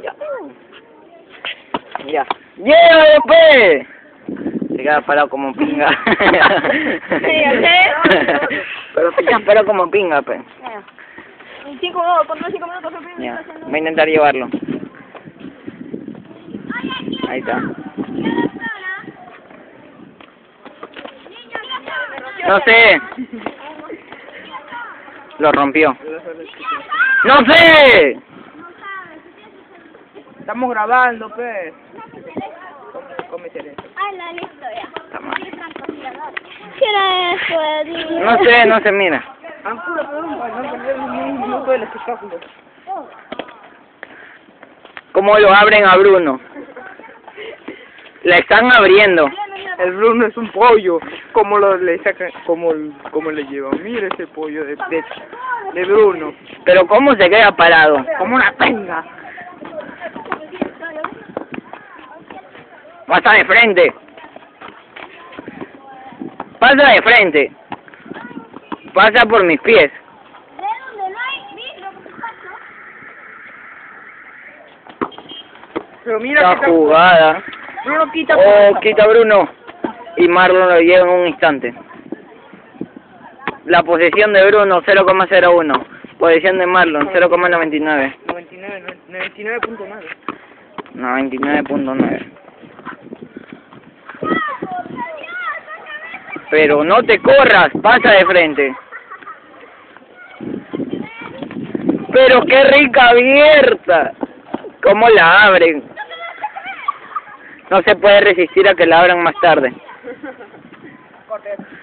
Ya. ¡Llévalo, pe! Se queda parado como pinga. Pero se queda parado como pinga, pe. En 5 minutos, con 5 minutos Ya. Voy a intentar llevarlo. Ahí está. No sé. Lo rompió. ¡No sé! Estamos grabando, pe. Come cerezo. Ay, listo ya. Está mal. ¿Qué era eso? No sé, mira. No fue el espectáculo. ¿Cómo lo abren a Bruno? La están abriendo. El Bruno es un pollo. ¿Cómo lo le sacan? ¿Cómo le llevan? Mira ese pollo de Bruno. Pero ¿cómo se queda parado? Como una penga. Pasa de frente. Pasa de frente. Pasa por mis pies. Pero mira Esta que jugada. Bruno quita. Oh, quita Bruno. Y Marlon lo lleva en un instante. La posesión de Bruno 0,01. Posesión de Marlon 0,99. 99.9. 99.9. Pero no te corras, pasa de frente. Pero qué rica abierta. ¿Cómo la abren? No se puede resistir a que la abran más tarde. Corte.